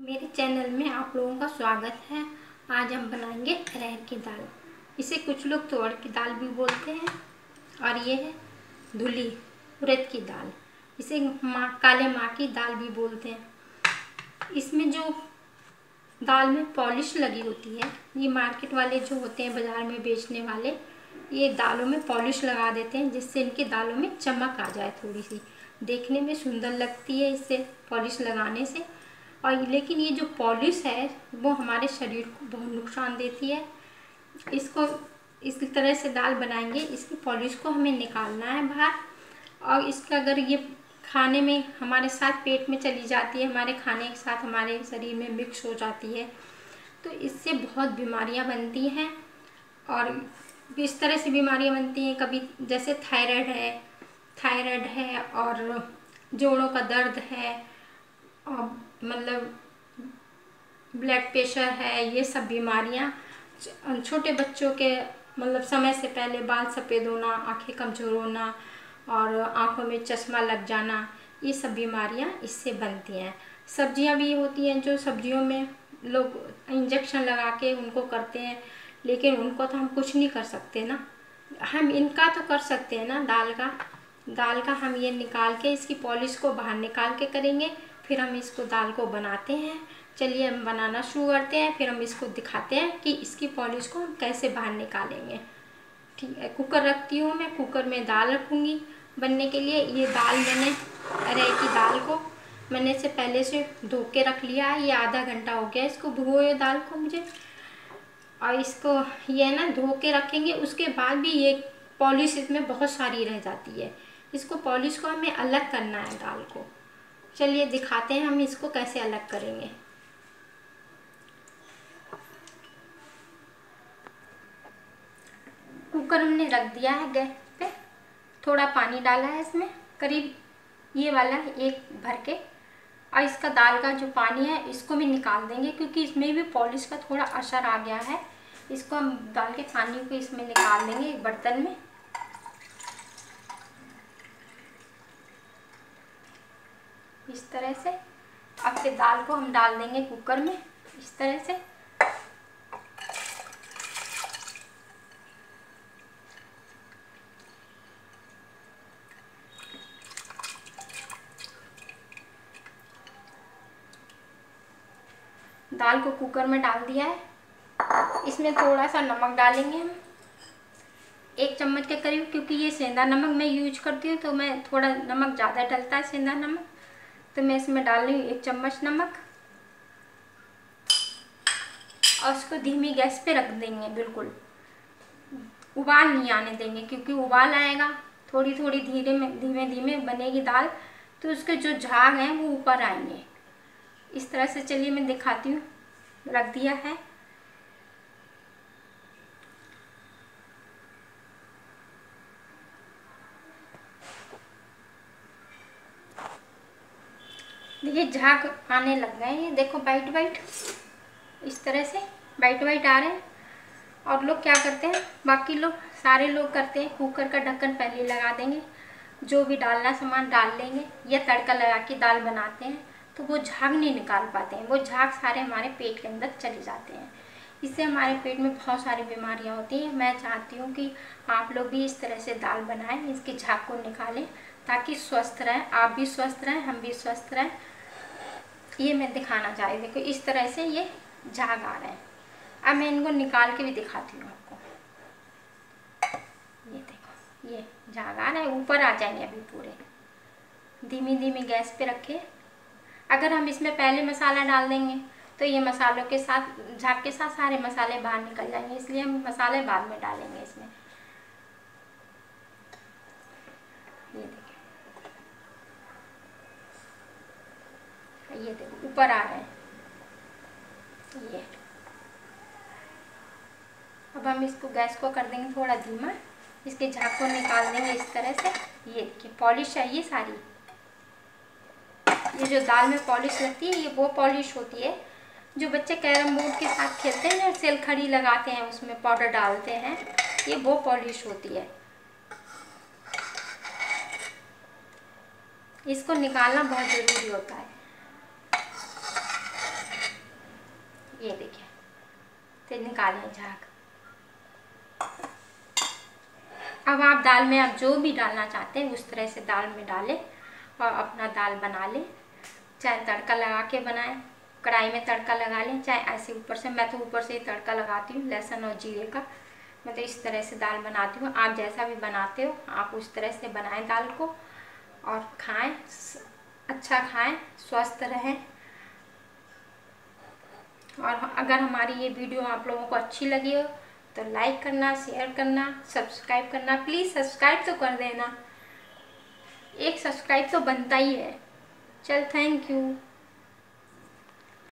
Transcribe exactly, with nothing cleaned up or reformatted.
मेरे चैनल में आप लोगों का स्वागत है। आज हम बनाएंगे अरहर की दाल। इसे कुछ लोग तुअर की दाल भी बोलते हैं और ये है धुली उड़द की दाल। इसे माँ काले माँ की दाल भी बोलते हैं। इसमें जो दाल में पॉलिश लगी होती है, ये मार्केट वाले जो होते हैं बाज़ार में बेचने वाले, ये दालों में पॉलिश लगा देते हैं जिससे इनकी दालों में चमक आ जाए, थोड़ी सी देखने में सुंदर लगती है इससे पॉलिश लगाने से। और लेकिन ये जो पॉलिश है वो हमारे शरीर को बहुत नुकसान देती है। इसको इस तरह से दाल बनाएंगे, इसकी पॉलिश को हमें निकालना है बाहर। और इसका अगर ये खाने में हमारे साथ पेट में चली जाती है, हमारे खाने के साथ हमारे शरीर में मिक्स हो जाती है, तो इससे बहुत बीमारियां बनती हैं। और इस तरह से बीमारियां बनती हैं, कभी जैसे थायराइड है थायराइड है और जोड़ों का दर्द है और मतलब ब्लड प्रेशर है। ये सब बीमारियां छोटे बच्चों के मतलब समय से पहले बाल सफ़ेद होना, आंखें कमज़ोर होना और आंखों में चश्मा लग जाना, ये सब बीमारियां इससे बनती हैं। सब्जियां भी होती हैं जो सब्जियों में लोग इंजेक्शन लगा के उनको करते हैं, लेकिन उनको तो हम कुछ नहीं कर सकते ना। हम इनका तो कर सकते हैं ना, दाल का दाल का हम ये निकाल के इसकी पॉलिश को बाहर निकाल के करेंगे, फिर हम इसको दाल को बनाते हैं। चलिए हम बनाना शुरू करते हैं, फिर हम इसको दिखाते हैं कि इसकी पॉलिश को हम कैसे बाहर निकालेंगे। ठीक है, कुकर रखती हूँ मैं, कुकर में दाल रखूँगी बनने के लिए। ये दाल मैंने अरहर की दाल को मैंने इसे पहले से धो के रख लिया है। ये आधा घंटा हो गया इसको भिगोए दाल को मुझे। और इसको ये ना धो के रखेंगे, उसके बाद भी ये पॉलिश इसमें बहुत सारी रह जाती है। इसको पॉलिश को हमें अलग करना है दाल को। चलिए दिखाते हैं हम इसको कैसे अलग करेंगे। कुकर हमने रख दिया है गैस पे, थोड़ा पानी डाला है इसमें, करीब ये वाला एक भर के। और इसका दाल का जो पानी है इसको भी निकाल देंगे, क्योंकि इसमें भी पॉलिश का थोड़ा असर आ गया है। इसको हम दाल के पानी को इसमें निकाल देंगे एक बर्तन में। इस तरह से अब फिर दाल को हम डाल देंगे कुकर में इस तरह से। दाल को कुकर में डाल दिया है। इसमें थोड़ा सा नमक डालेंगे हम, एक चम्मच के करीब, क्योंकि ये सेंधा नमक मैं यूज करती हूँ तो मैं थोड़ा नमक ज़्यादा डलता है सेंधा नमक, तो मैं इसमें डाल रही हूँ एक चम्मच नमक। और उसको धीमी गैस पे रख देंगे, बिल्कुल उबाल नहीं आने देंगे, क्योंकि उबाल आएगा थोड़ी थोड़ी धीरे में धीमे धीमे बनेगी दाल, तो उसके जो झाग हैं वो ऊपर आएंगे इस तरह से। चलिए मैं दिखाती हूँ, रख दिया है। देखिए झाग आने लग गए हैं, ये देखो वाइट वाइट इस तरह से वाइट वाइट आ रहे हैं। और लोग क्या करते हैं, बाकी लोग सारे लोग करते हैं, कुकर का ढक्कन पहले लगा देंगे, जो भी डालना सामान डाल लेंगे, या तड़का लगा के दाल बनाते हैं तो वो झाग नहीं निकाल पाते हैं। वो झाग सारे हमारे पेट के अंदर चले जाते हैं, इससे हमारे पेट में बहुत सारी बीमारियां होती हैं। मैं चाहती हूँ कि आप लोग भी इस तरह से दाल बनाएं, इसके झाग को निकालें, ताकि स्वस्थ रहें, आप भी स्वस्थ रहें, हम भी स्वस्थ रहें। ये मैं दिखाना चाह रही, देखो इस तरह से ये झाग आ रहे हैं। अब मैं इनको निकाल के भी दिखाती हूँ आपको। ये देखो ये झाग आ रहा है, ऊपर आ जाएंगे अभी पूरे। धीमी धीमी गैस पे रखे। अगर हम इसमें पहले मसाला डाल देंगे तो ये मसालों के साथ झाग के साथ सारे मसाले बाहर निकल जाएंगे, इसलिए हम मसाले बाद में डालेंगे इसमें। ये देखिए, ये देखो ऊपर आ रहे हैं ये। अब हम इसको गैस को कर देंगे थोड़ा धीमा, इसके झाग को निकाल देंगे इस तरह से। ये देखिए पॉलिश चाहिए सारी, ये जो दाल में पॉलिश लगती है ये वो पॉलिश होती है जो बच्चे कैरम बोर्ड के साथ खेलते हैं, सेल खड़ी लगाते हैं उसमें पाउडर डालते हैं, ये वो पॉलिश होती है। इसको निकालना बहुत ज़रूरी होता है। ये देखिए, तो निकालें झाग। अब आप दाल में आप जो भी डालना चाहते हैं उस तरह से दाल में डालें और अपना दाल बना लें। चाहे तड़का लगा के बनाएं, कढ़ाई में तड़का लगा लें, चाहे ऐसे ऊपर से। मैं तो ऊपर से ही तड़का लगाती हूँ लहसुन और जीरे का। मैं तो इस तरह से दाल बनाती हूँ। आप जैसा भी बनाते हो आप उस तरह से बनाएं दाल को और खाएं, अच्छा खाएं, स्वस्थ रहें। और अगर हमारी ये वीडियो आप लोगों को अच्छी लगी हो तो लाइक करना, शेयर करना, सब्सक्राइब करना। प्लीज़ सब्सक्राइब तो कर देना, एक सब्सक्राइब तो बनता ही है। चल, थैंक यू।